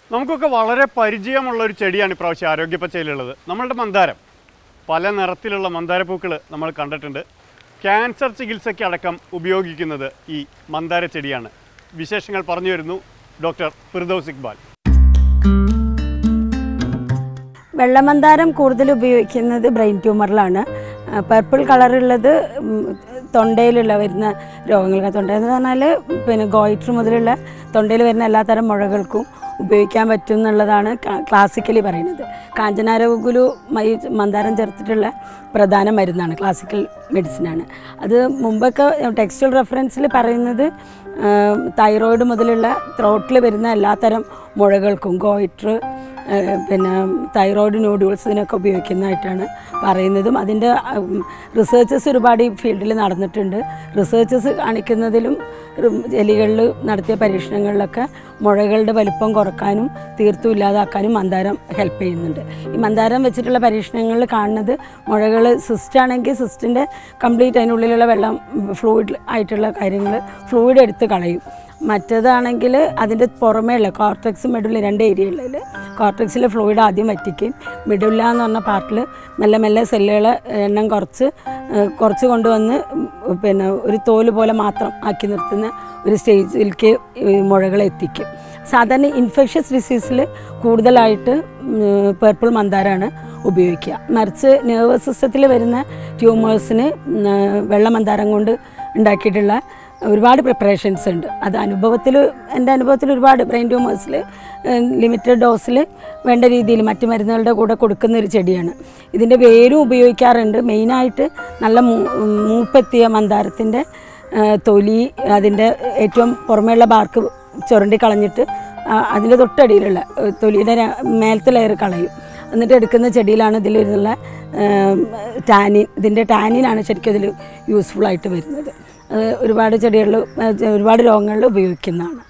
നമുക്കൊക്കെ വളരെ പരിചയമുള്ള ഒരു ചെടിയാണ് ഇപ്രാവശ്യം ആരോഗ്യപ്പച്ചയിലുള്ളത്. നമ്മളുടെ മന്ദാരം, പല നിറത്തിലുള്ള മന്ദാരപ്പൂക്കൾ നമ്മൾ കണ്ടിട്ടുണ്ട്. ക്യാൻസർ ചികിത്സയ്ക്ക് അടക്കം ഉപയോഗിക്കുന്നത് ഈ മന്ദാര ചെടിയാണ്. വിശേഷങ്ങൾ പറഞ്ഞു വരുന്നു ഡോക്ടർ ഫിർദൗസ് ഇക്ബാൽ. വെള്ളമന്ദാരം കൂടുതൽ ഉപയോഗിക്കുന്നത് ബ്രെയിൻ ട്യൂമറിലാണ്. പർപ്പിൾ കളറുള്ളത് തൊണ്ടയിലുള്ള വരുന്ന രോഗങ്ങൾക്ക്, തൊണ്ടയെന്ന് പറഞ്ഞാൽ പിന്നെ ഗോയിറ്റർ മുതലുള്ള തൊണ്ടയിൽ വരുന്ന എല്ലാത്തരം മുഴകൾക്കും ഉപയോഗിക്കാൻ പറ്റും എന്നുള്ളതാണ് ക്ലാസിക്കലി പറയുന്നത്. കാഞ്ചനാരകുലു മന്ദാരം ചേർത്തിട്ടുള്ള പ്രധാന മരുന്നാണ്, ക്ലാസിക്കൽ മെഡിസിനാണ്. അത് മുമ്പൊക്കെ ടെക്സ്റ്റൽ റെഫറൻസിൽ പറയുന്നത് തൈറോയിഡ് മുതലുള്ള ത്രോട്ടിൽ വരുന്ന എല്ലാത്തരം മുഴകൾക്കും, ഗോയിറ്റർ, പിന്നെ തൈറോയിഡ് നോഡ്യൂൾസ്, ഇതിനൊക്കെ ഉപയോഗിക്കുന്നതായിട്ടാണ് പറയുന്നതും. അതിൻ്റെ റിസർച്ചസ് ഒരുപാട് ഈ ഫീൽഡിൽ നടന്നിട്ടുണ്ട്. റിസർച്ചസ് കാണിക്കുന്നതിലും എലികളിൽ നടത്തിയ പരീക്ഷണങ്ങളിലൊക്കെ മുഴകളുടെ വലിപ്പം കുറക്കാനും തീർത്തും ഇല്ലാതാക്കാനും മന്ദാരം ഹെൽപ്പ് ചെയ്യുന്നുണ്ട്. ഈ മന്ദാരം വെച്ചിട്ടുള്ള പരീക്ഷണങ്ങളിൽ കാണുന്നത് മുഴകൾ സിസ്റ്റാണെങ്കിൽ സിസ്റ്റിൻ്റെ കംപ്ലീറ്റ് അതിനുള്ളിലുള്ള വെള്ളം, ഫ്ലൂയിഡ് ആയിട്ടുള്ള കാര്യങ്ങൾ ഫ്ലൂയിഡ് എടുത്ത് കളയും. മറ്റേതാണെങ്കിൽ അതിൻ്റെ പുറമേയുള്ള കോർട്ടെക്സ്, മെഡുല, രണ്ട് ഏരിയകളിൽ കോർട്ടെക്സിലെ ഫ്ലൂയിഡ് ആദ്യം വറ്റിക്കും. മെഡുല എന്ന് പറഞ്ഞ പാർട്ടിൽ മെല്ലെ മെല്ലെ സെല്ലുകളെ എണ്ണം കുറച്ച് കൊണ്ടുവന്ന് പിന്നെ ഒരു തോല് പോലെ മാത്രം ആക്കി നിർത്തുന്ന ഒരു സ്റ്റേജിലേക്ക് മുഴകളെ എത്തിക്കും. സാധാരണ ഇൻഫെക്ഷ്യസ് ഡിസീസിൽ കൂടുതലായിട്ട് പർപ്പിൾ മന്ദാരമാണ് ഉപയോഗിക്കുക. മറിച്ച് നെർവസ് സിസ്റ്റത്തിൽ വരുന്ന ട്യൂമേഴ്സിന് വെള്ളമന്ദാരം കൊണ്ട് ഉണ്ടാക്കിയിട്ടുള്ള ഒരുപാട് പ്രിപ്പറേഷൻസ് ഉണ്ട്. അത് എൻ്റെ അനുഭവത്തിൽ ഒരുപാട് ബ്രെയിൻ ട്യൂമേഴ്സിൽ ലിമിറ്റഡ് ഡോസിൽ വേണ്ട രീതിയിൽ മറ്റ് മരുന്നുകളുടെ കൂടെ കൊടുക്കുന്ന ഒരു ചെടിയാണ്. ഇതിൻ്റെ വേരും ഉപയോഗിക്കാറുണ്ട്. മെയിനായിട്ട് നല്ല മൂപ്പെത്തിയ മന്ദാരത്തിൻ്റെ തൊലി, അതിൻ്റെ ഏറ്റവും പുറമേയുള്ള ബാർക്ക് ചുരണ്ടി കളഞ്ഞിട്ട് അതിൻ്റെ തൊട്ടടിയിലുള്ള തൊലിയുടെ മേലത്തെ ലെയർ കളയും. എന്നിട്ട് എടുക്കുന്ന ചെടിയിലാണ് ഇതിലുള്ള ടാനിൻ. ഇതിൻ്റെ ടാനിനാണ് ശരിക്കും ഇതിൽ യൂസ്ഫുള്ളായിട്ട് വരുന്നത്. ഒരുപാട് ചെടികളിൽ, ഒരുപാട് രോഗങ്ങളിൽ ഉപയോഗിക്കുന്നതാണ്.